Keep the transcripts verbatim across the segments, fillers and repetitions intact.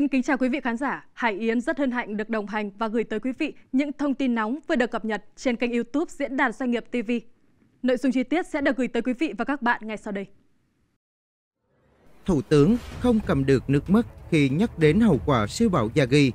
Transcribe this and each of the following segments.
Xin kính chào quý vị khán giả. Hải Yến rất hân hạnh được đồng hành và gửi tới quý vị những thông tin nóng vừa được cập nhật trên kênh YouTube Diễn đàn Doanh nghiệp ti vi. Nội dung chi tiết sẽ được gửi tới quý vị và các bạn ngay sau đây. Thủ tướng không cầm được nước mắt khi nhắc đến hậu quả siêu bão Yagi.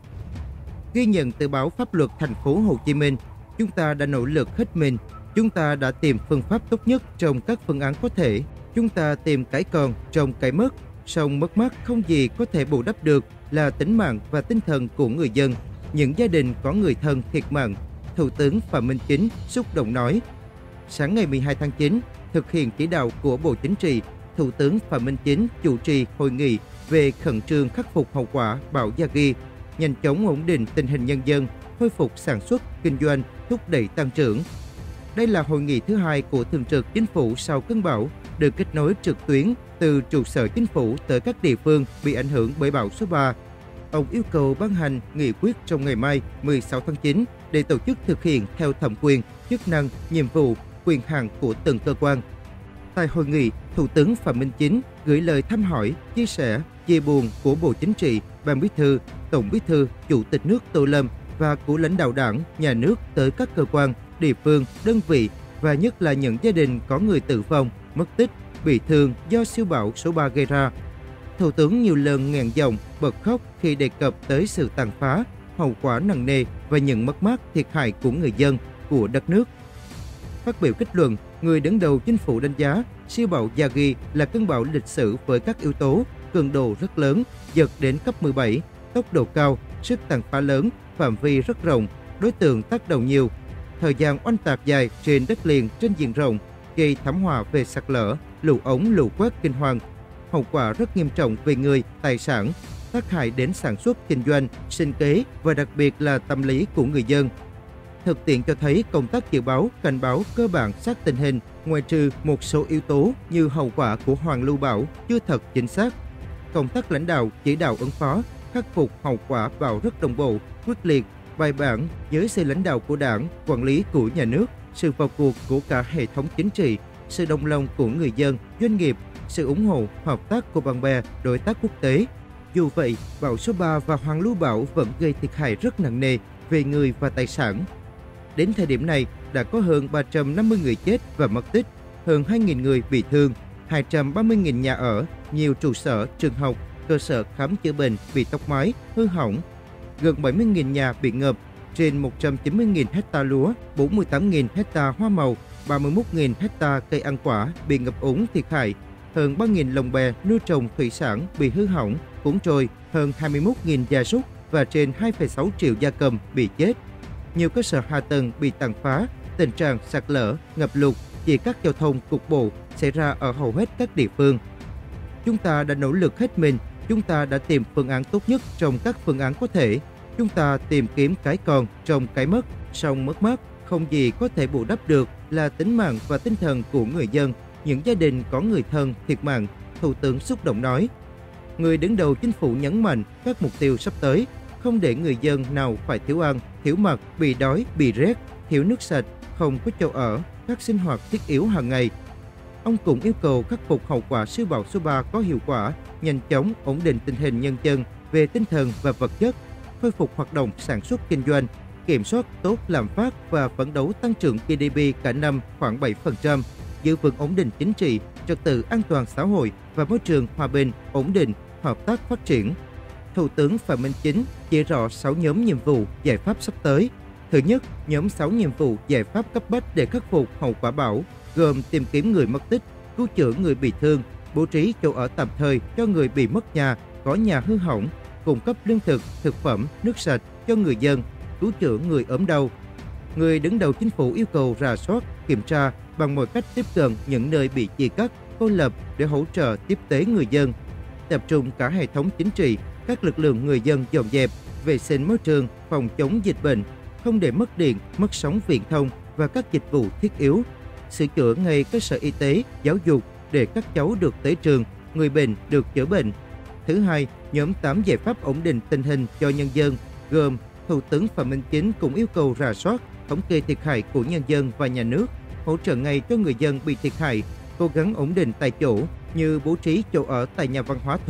Ghi nhận từ báo Pháp luật Thành phố Hồ Chí Minh, chúng ta đã nỗ lực hết mình. Chúng ta đã tìm phương pháp tốt nhất trong các phương án có thể. Chúng ta tìm cái còn trong cái mất. Song mất mát không gì có thể bù đắp được là tính mạng và tinh thần của người dân. Những gia đình có người thân thiệt mạng, Thủ tướng Phạm Minh Chính xúc động nói. Sáng ngày mười hai tháng chín, thực hiện chỉ đạo của Bộ Chính trị, Thủ tướng Phạm Minh Chính chủ trì hội nghị về khẩn trương khắc phục hậu quả bão Yagi, nhanh chóng ổn định tình hình nhân dân, khôi phục sản xuất, kinh doanh, thúc đẩy tăng trưởng. Đây là hội nghị thứ hai của Thường trực Chính phủ sau cơn bão, được kết nối trực tuyến từ trụ sở Chính phủ tới các địa phương bị ảnh hưởng bởi bão số ba. Ông yêu cầu ban hành nghị quyết trong ngày mai mười sáu tháng chín để tổ chức thực hiện theo thẩm quyền, chức năng, nhiệm vụ, quyền hạn của từng cơ quan. Tại hội nghị, Thủ tướng Phạm Minh Chính gửi lời thăm hỏi, chia sẻ, chia buồn của Bộ Chính trị, Ban Bí thư, Tổng Bí thư, Chủ tịch nước Tô Lâm và của lãnh đạo Đảng, Nhà nước tới các cơ quan, địa phương, đơn vị và nhất là những gia đình có người tử vong, mất tích, bị thương do siêu bão số ba gây ra. Thủ tướng nhiều lần nghẹn giọng, bật khóc khi đề cập tới sự tàn phá, hậu quả nặng nề và những mất mát thiệt hại của người dân, của đất nước. Phát biểu kết luận, người đứng đầu Chính phủ đánh giá siêu bão Yagi là cơn bão lịch sử với các yếu tố cường độ rất lớn, giật đến cấp mười bảy, tốc độ cao, sức tàn phá lớn, phạm vi rất rộng, đối tượng tác động nhiều, thời gian oanh tạc dài trên đất liền trên diện rộng, gây thảm họa về sạt lở, lũ ống, lũ quét kinh hoàng, hậu quả rất nghiêm trọng về người, tài sản, tác hại đến sản xuất, kinh doanh, sinh kế và đặc biệt là tâm lý của người dân. Thực tiễn cho thấy công tác dự báo, cảnh báo cơ bản sát tình hình, ngoại trừ một số yếu tố như hậu quả của hoàn lưu bão chưa thật chính xác. Công tác lãnh đạo, chỉ đạo ứng phó, khắc phục hậu quả bão rất đồng bộ, quyết liệt, bài bản với sự lãnh đạo của Đảng, quản lý của nhà nước, sự vào cuộc của cả hệ thống chính trị, sự đồng lòng của người dân, doanh nghiệp, sự ủng hộ, hợp tác của bạn bè, đối tác quốc tế. Dù vậy, bão số ba và hoàn lưu bão vẫn gây thiệt hại rất nặng nề về người và tài sản. Đến thời điểm này, đã có hơn ba trăm năm mươi người chết và mất tích, hơn hai nghìn người bị thương, hai trăm ba mươi nghìn nhà ở, nhiều trụ sở, trường học, cơ sở khám chữa bệnh bị tốc mái, hư hỏng, gần bảy mươi nghìn nhà bị ngập, trên một trăm chín mươi nghìn hecta lúa, bốn mươi tám nghìn hecta hoa màu, ba mươi mốt nghìn hecta cây ăn quả bị ngập úng thiệt hại, hơn ba nghìn lồng bè nuôi trồng thủy sản bị hư hỏng, cuốn trôi, hơn hai mươi mốt nghìn gia súc và trên hai phẩy sáu triệu gia cầm bị chết. Nhiều cơ sở hạ tầng bị tàn phá, tình trạng sạt lở, ngập lụt, chia cắt giao thông cục bộ xảy ra ở hầu hết các địa phương. Chúng ta đã nỗ lực hết mình, chúng ta đã tìm phương án tốt nhất trong các phương án có thể. Chúng ta tìm kiếm cái còn trong cái mất, song mất mát không gì có thể bù đắp được là tính mạng và tinh thần của người dân, những gia đình có người thân thiệt mạng, Thủ tướng xúc động nói. Người đứng đầu Chính phủ nhấn mạnh các mục tiêu sắp tới, không để người dân nào phải thiếu ăn, thiếu mặc, bị đói, bị rét, thiếu nước sạch, không có chỗ ở, các sinh hoạt thiết yếu hàng ngày. Ông cũng yêu cầu khắc phục hậu quả siêu bão số ba có hiệu quả, nhanh chóng ổn định tình hình nhân dân về tinh thần và vật chất, khôi phục hoạt động sản xuất kinh doanh, kiểm soát tốt lạm phát và phấn đấu tăng trưởng giê đê pê cả năm khoảng bảy phần trăm, giữ vững ổn định chính trị, trật tự an toàn xã hội và môi trường hòa bình, ổn định, hợp tác phát triển. Thủ tướng Phạm Minh Chính chỉ rõ sáu nhóm nhiệm vụ, giải pháp sắp tới. Thứ nhất, nhóm sáu nhiệm vụ, giải pháp cấp bách để khắc phục hậu quả bão, gồm tìm kiếm người mất tích, cứu chữa người bị thương, bố trí chỗ ở tạm thời cho người bị mất nhà, có nhà hư hỏng, cung cấp lương thực, thực phẩm, nước sạch cho người dân, cứu chữa người ốm đau. Người đứng đầu Chính phủ yêu cầu rà soát, kiểm tra bằng mọi cách tiếp cận những nơi bị chia cắt, cô lập để hỗ trợ tiếp tế người dân. Tập trung cả hệ thống chính trị, các lực lượng người dân dọn dẹp, vệ sinh môi trường, phòng chống dịch bệnh, không để mất điện, mất sóng viễn thông và các dịch vụ thiết yếu. Sửa chữa ngay cơ sở y tế, giáo dục để các cháu được tới trường, người bệnh được chữa bệnh. Thứ hai, nhóm tám giải pháp ổn định tình hình cho nhân dân, gồm Thủ tướng Phạm Minh Chính cũng yêu cầu rà soát, thống kê thiệt hại của nhân dân và nhà nước, hỗ trợ ngay cho người dân bị thiệt hại, cố gắng ổn định tại chỗ như bố trí chỗ ở tại nhà văn hóa thôn,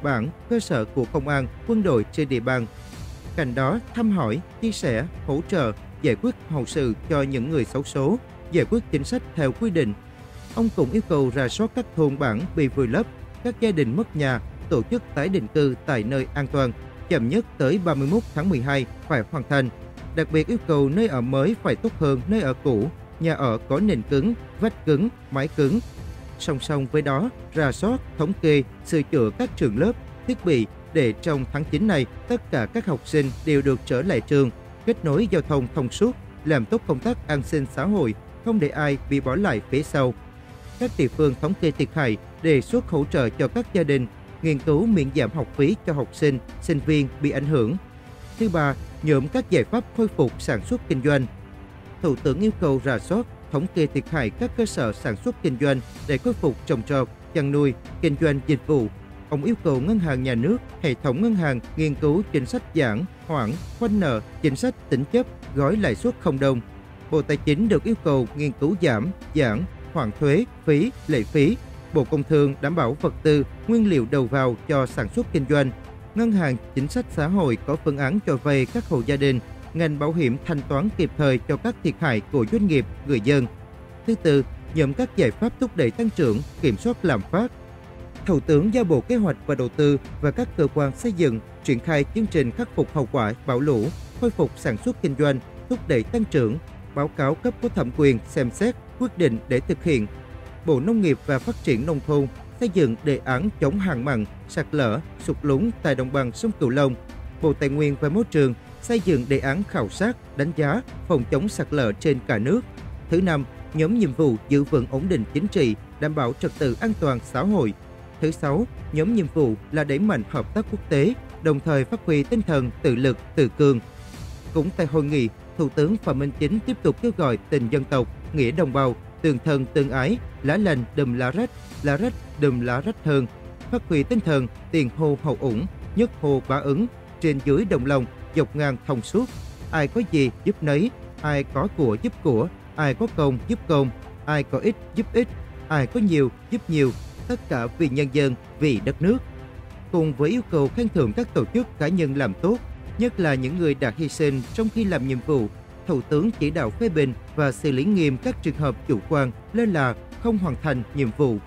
bản, cơ sở của công an, quân đội trên địa bàn. Cạnh đó, thăm hỏi, chia sẻ, hỗ trợ, giải quyết hậu sự cho những người xấu số, giải quyết chính sách theo quy định. Ông cũng yêu cầu rà soát các thôn bản bị vùi lấp, các gia đình mất nhà, tổ chức tái định cư tại nơi an toàn, chậm nhất tới ba mươi mốt tháng mười hai phải hoàn thành. Đặc biệt yêu cầu nơi ở mới phải tốt hơn nơi ở cũ, nhà ở có nền cứng, vách cứng, mái cứng. Song song với đó, rà soát, thống kê, sửa chữa các trường lớp, thiết bị để trong tháng chín này tất cả các học sinh đều được trở lại trường, kết nối giao thông thông suốt, làm tốt công tác an sinh xã hội, không để ai bị bỏ lại phía sau. Các địa phương thống kê thiệt hại, đề xuất hỗ trợ cho các gia đình, nghiên cứu miễn giảm học phí cho học sinh, sinh viên bị ảnh hưởng. Thứ ba, nhóm các giải pháp khôi phục sản xuất kinh doanh. Thủ tướng yêu cầu rà soát, thống kê thiệt hại các cơ sở sản xuất kinh doanh để khôi phục trồng trọt, chăn nuôi, kinh doanh dịch vụ. Ông yêu cầu Ngân hàng Nhà nước, hệ thống ngân hàng nghiên cứu chính sách giãn, hoãn, khoanh nợ, chính sách tín chấp, gói lãi suất không đồng. Bộ Tài chính được yêu cầu nghiên cứu giảm, giãn, hoãn thuế, phí, lệ phí. Bộ Công Thương đảm bảo vật tư, nguyên liệu đầu vào cho sản xuất kinh doanh. Ngân hàng Chính sách Xã hội có phương án cho vay các hộ gia đình. Ngành bảo hiểm thanh toán kịp thời cho các thiệt hại của doanh nghiệp, người dân. Thứ tư, nhóm các giải pháp thúc đẩy tăng trưởng, kiểm soát lạm phát. Thủ tướng giao Bộ Kế hoạch và Đầu tư và các cơ quan xây dựng triển khai chương trình khắc phục hậu quả bão lũ, khôi phục sản xuất kinh doanh, thúc đẩy tăng trưởng, báo cáo cấp có thẩm quyền xem xét, quyết định để thực hiện. Bộ Nông nghiệp và Phát triển Nông thôn xây dựng đề án chống hạn mặn, sạt lở, sụt lún tại đồng bằng sông Cửu Long. Bộ Tài nguyên và Môi trường xây dựng đề án khảo sát, đánh giá, phòng chống sạt lở trên cả nước. Thứ năm, nhóm nhiệm vụ giữ vững ổn định chính trị, đảm bảo trật tự an toàn xã hội. Thứ sáu, nhóm nhiệm vụ là đẩy mạnh hợp tác quốc tế, đồng thời phát huy tinh thần tự lực, tự cường. Cũng tại hội nghị, Thủ tướng Phạm Minh Chính tiếp tục kêu gọi tình dân tộc, nghĩa đồng bào, tương thân tương ái, lá lành đùm lá rách, lá rách đùm lá rách hơn, phát huy tinh thần tiền hô hậu ủng, nhất hô bá ứng, trên dưới đồng lòng, dọc ngang thông suốt, ai có gì giúp nấy, ai có của giúp của, ai có công giúp công, ai có ít giúp ít, ai có nhiều giúp nhiều, tất cả vì nhân dân, vì đất nước. Cùng với yêu cầu khen thưởng các tổ chức cá nhân làm tốt, nhất là những người đã hy sinh trong khi làm nhiệm vụ, Thủ tướng chỉ đạo phê bình và xử lý nghiêm các trường hợp chủ quan, lơ là, không hoàn thành nhiệm vụ.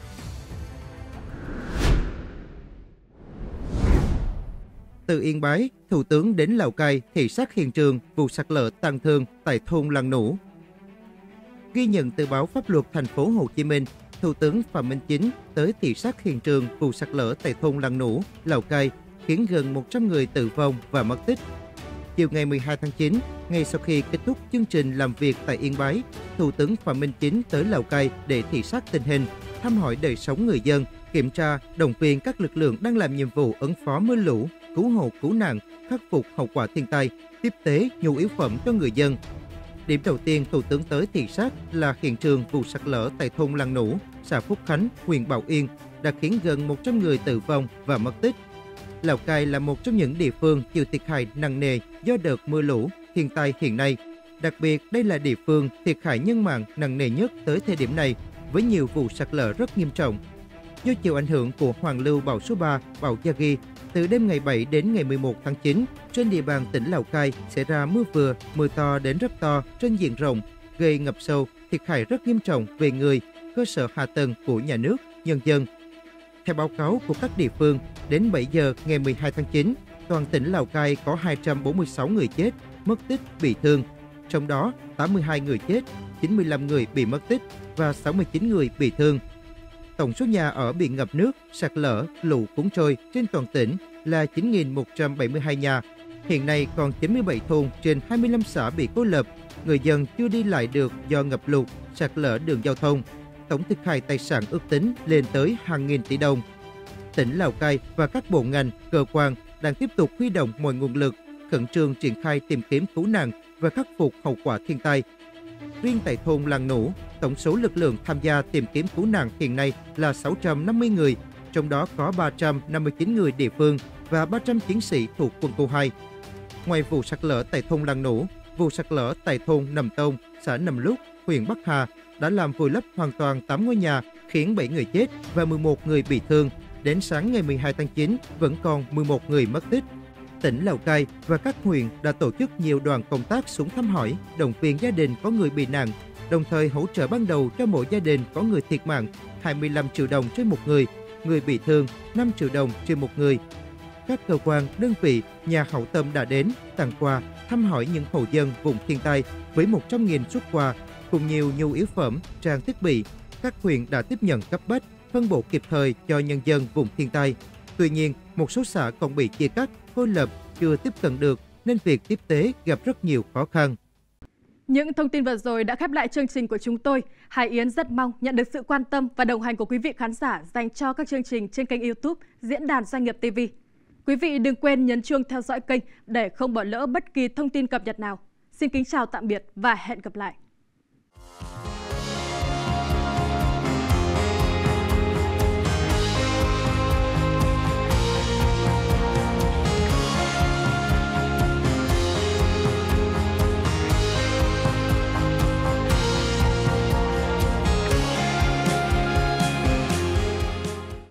Từ Yên Bái, Thủ tướng đến Lào Cai thị sát hiện trường vụ sạt lở tàn thương tại thôn Lăng Nủ. Ghi nhận từ báo Pháp luật Thành phố Hồ Chí Minh, Thủ tướng Phạm Minh Chính tới thị sát hiện trường vụ sạt lở tại thôn Lăng Nủ, Lào Cai, khiến gần một trăm người tử vong và mất tích. Chiều ngày mười hai tháng chín, ngay sau khi kết thúc chương trình làm việc tại Yên Bái, Thủ tướng Phạm Minh Chính tới Lào Cai để thị sát tình hình, thăm hỏi đời sống người dân, kiểm tra, động viên các lực lượng đang làm nhiệm vụ ứng phó mưa lũ, cứu hộ cứu nạn, khắc phục hậu quả thiên tai, tiếp tế nhu yếu phẩm cho người dân. Điểm đầu tiên Thủ tướng tới thị sát là hiện trường vụ sạt lở tại thôn Lăng Nủ, xã Phúc Khánh, huyện Bảo Yên, đã khiến gần một trăm người tử vong và mất tích. Lào Cai là một trong những địa phương chịu thiệt hại nặng nề do đợt mưa lũ, thiên tai hiện nay. Đặc biệt, đây là địa phương thiệt hại nhân mạng nặng nề nhất tới thời điểm này, với nhiều vụ sạt lở rất nghiêm trọng. Do chịu ảnh hưởng của hoàn lưu bão số ba, bão Yagi, từ đêm ngày bảy đến ngày mười một tháng chín, trên địa bàn tỉnh Lào Cai xảy ra mưa vừa, mưa to đến rất to trên diện rộng, gây ngập sâu, thiệt hại rất nghiêm trọng về người, cơ sở hạ tầng của nhà nước, nhân dân. Theo báo cáo của các địa phương, đến bảy giờ ngày mười hai tháng chín, toàn tỉnh Lào Cai có hai trăm bốn mươi sáu người chết, mất tích, bị thương. Trong đó, tám mươi hai người chết, chín mươi lăm người bị mất tích và sáu mươi chín người bị thương. Tổng số nhà ở bị ngập nước, sạt lở, lũ cuốn trôi trên toàn tỉnh là chín nghìn một trăm bảy mươi hai nhà. Hiện nay còn chín mươi bảy thôn trên hai mươi lăm xã bị cô lập, người dân chưa đi lại được do ngập lụt, sạt lở đường giao thông. Tổng thiệt hại tài sản ước tính lên tới hàng nghìn tỷ đồng. Tỉnh Lào Cai và các bộ ngành, cơ quan đang tiếp tục huy động mọi nguồn lực, khẩn trương triển khai tìm kiếm cứu nạn và khắc phục hậu quả thiên tai. Riêng tại thôn Lăng Nủ, tổng số lực lượng tham gia tìm kiếm cứu nạn hiện nay là sáu trăm năm mươi người, trong đó có ba trăm năm mươi chín người địa phương và ba trăm chiến sĩ thuộc quân khu hai. Ngoài vụ sạt lở tại thôn Lăng Nủ, vụ sạt lở tại thôn Nầm Tông, xã Nầm Lúc, huyện Bắc Hà đã làm vùi lấp hoàn toàn tám ngôi nhà, khiến bảy người chết và mười một người bị thương. Đến sáng ngày mười hai tháng chín, vẫn còn mười một người mất tích. Tỉnh Lào Cai và các huyện đã tổ chức nhiều đoàn công tác xuống thăm hỏi, động viên gia đình có người bị nạn, đồng thời hỗ trợ ban đầu cho mỗi gia đình có người thiệt mạng hai mươi lăm triệu đồng trên một người, người bị thương năm triệu đồng trên một người. Các cơ quan, đơn vị, nhà hảo tâm đã đến, tặng quà, thăm hỏi những hộ dân vùng thiên tai với một trăm nghìn suất quà cùng nhiều nhu yếu phẩm, trang thiết bị. Các huyện đã tiếp nhận cấp bách, phân bổ kịp thời cho nhân dân vùng thiên tai. Tuy nhiên, một số xã còn bị chia cắt, cô lập, chưa tiếp cận được nên việc tiếp tế gặp rất nhiều khó khăn. Những thông tin vừa rồi đã khép lại chương trình của chúng tôi. Hải Yến rất mong nhận được sự quan tâm và đồng hành của quý vị khán giả dành cho các chương trình trên kênh YouTube Diễn đàn Doanh nghiệp ti vi. Quý vị đừng quên nhấn chuông theo dõi kênh để không bỏ lỡ bất kỳ thông tin cập nhật nào. Xin kính chào tạm biệt và hẹn gặp lại.